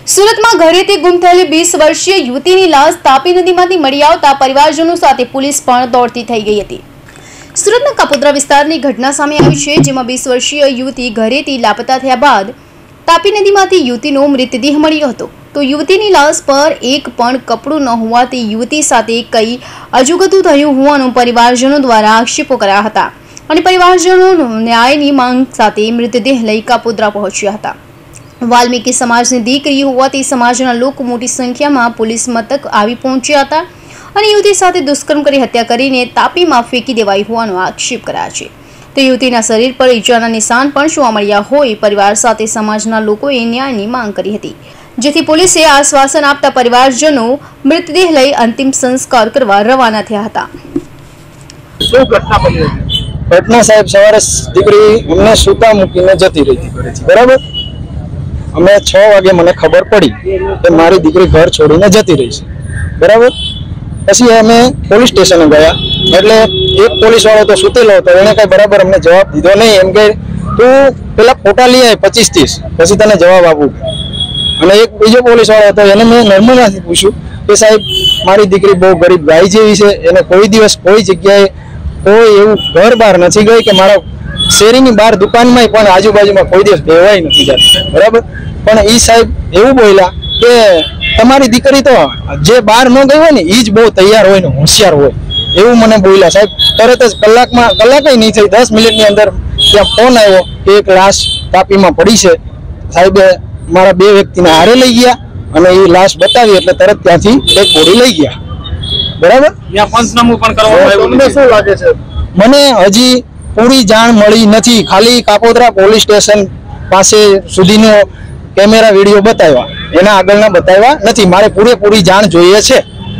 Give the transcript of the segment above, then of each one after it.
સુરત में घरेથી गुम થયેલી 20 वर्षीय युवतीની લાશ તાપી નદીમાંથી મળી આવતા પરિવારજનો સાથે પોલીસ પણ દોડતી થઈ ગઈ હતી। સુરતના કાપોદ્રા વિસ્તારની ઘટના સામે આવી છે, જેમાં 20 वर्षीय યુવતી ઘરેથી લાપતા થયા બાદ તાપી નદીમાંથી યુવતીનો મૃતદેહ મળ્યો હતો। તો યુવતીની લાશ પર એક પણ કપડું ન હોવાથી યુવતી સાથે કઈ અજુગતું થયું હોવાનું પરિવારજનો દ્વારા આક્ષેપો કર્યા હતા અને પરિવારજનો ન્યાયની માંગ સાથે મૃતદેહ લઈ કાપોદ્રા પહોંચ્યા હતા। वाल्मीकि समाजनी दीकरी होवाथी समाजना लोग मोटी संख्या में पुलिस मथक आवी पहुंच्या हता अने युवती साथे दुष्कर्म करी हत्या करीने तापी में फेंकी देवाई होवानो आक्षेप कराया छे। तो युवतीना शरीर पर ईजाना निशान पण जोवा मळ्या होय परिवार साथे समाजना लोकोए न्यायनी मांग करी हती, जेथी पोलीसे आश्वासन आपता परिवारजनो मृतदेह लई अंतिम संस्कार करवा रवाना थया हता। घटना साहेब सवारे दीकरी अमने सूता मूकीने जती रही थी, बराबर। अमे 6 वागे मने खबर पड़ी कि मारी दीकरी घर छोड़ीने जती रही है, बराबर। पछी अमे पोलीस स्टेशने गया एटले एक पोलीस वाळो तो सुतेलो हतो, एणे कई बराबर अमने जवाब दीधो नहीं। एम के तू पेला फोटा लई आय 25-30 पछी तने जवाब आपू। अने एक बीजो पोलीस वाळो हतो एने मैं नर्मदाथी पूछ्યું કે સાહેબ મારી દીકરી બહુ ગરીબ ગાય જેવી છે, એને કોઈ દિવસ કોઈ જગ્યાએ કોઈ એવું ઘર બહાર નથી ગઈ કે મારા શેરીની બહાર દુકાનમાં પણ આજુબાજુમાં કોઈ દિવસ બેવાય નથી જતી, બરાબર। પણ ઈ સાહેબ એવું બોલ્યા કે તમારી દીકરી તો જે બહાર ન ગઈ હોય ને ઈ જ બહુ તૈયાર હોય ને હોશિયાર હોય, એવું મને બોલ્યા સાહેબ। તરત જ કલાકે નહીં થઈ 10 મિનિટની અંદર ત્યાં ફોન આવ્યો કે એક લાશ તાપીમાં પડી છે। સાહેબે મારા 2 વ્યક્તિને હારે લઈ ગયા અને એ લાશ બતાવી એટલે તરત ત્યાંથી એક બોડી લઈ ગયા, બરાબર। ત્યાં પંચનામું પણ કરવામાં આવ્યું। તમને શું લાગે છે? મને હજી પૂરી જાણ મળી નથી, ખાલી કાપોદ્રા પોલીસ સ્ટેશન પાસે સુધીનો કેમેરા વિડીયો બતાવ્યા, એના આગળના બતાવ્યા નથી। મારે પૂરેપૂરી જાણ જોઈએ છે।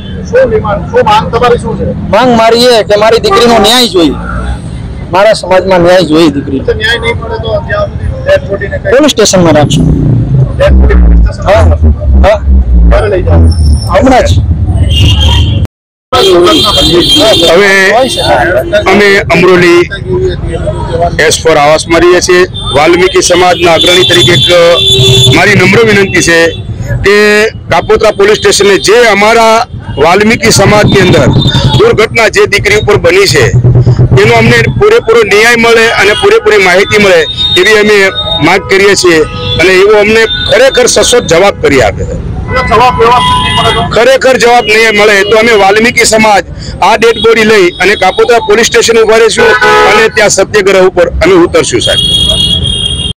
માંગ મારી એ કે મારી દીકરીનો ન્યાય જોઈએ, મારા સમાજમાં ન્યાય જોઈએ। દીકરી પોલીસ સ્ટેશનમાં રાખશું। હમણાં જ હવે અમે અમરોલી S4 આવાસમાં રહીએ છીએ। વાલ્મીકી સમાજના અગ્રણી તરીકે મારી નમ્ર વિનંતી છે કે કાપોદ્રા પોલીસ સ્ટેશને જે અમારા વાલ્મીકી સમાજની અંદર દુર્ઘટના જે દીકરી ઉપર બની છે એનો અમને પૂરેપૂરો ન્યાય મળે અને પૂરેપૂરી માહિતી મળે એવી અમે માંગ કરીએ છીએ અને એવો અમને ખરેખર સચોટ જવાબ કરી આપે। खरेखर जवाब नहीं मळे तो अमे वाल्मीकि समाज आ डेड बॉडी लई अने कापोद्रा पोलीस स्टेशन उभा रहीशुं अने त्यां सत्याग्रह पर अमे उतरशुं साहेब।